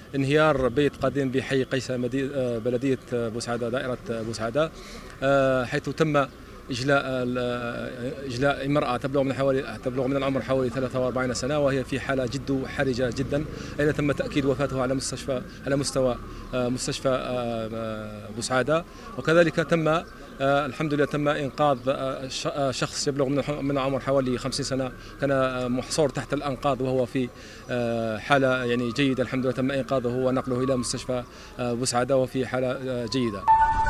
انهيار بيت قديم بحي قيس بلدية بوسعادة دائرة بوسعادة، حيث تم إجلاء امرأة تبلغ من العمر حوالي 43 سنة، وهي في حالة جد حرجة جدا، أين تم تأكيد وفاتها على مستوى مستشفى بوسعادة. وكذلك تم الحمد لله تم إنقاذ شخص يبلغ من العمر حوالي 50 سنة، كان محصور تحت الأنقاض وهو في حالة يعني جيدة، الحمد لله تم إنقاذه ونقله إلى مستشفى بوسعادة وفي حالة جيدة.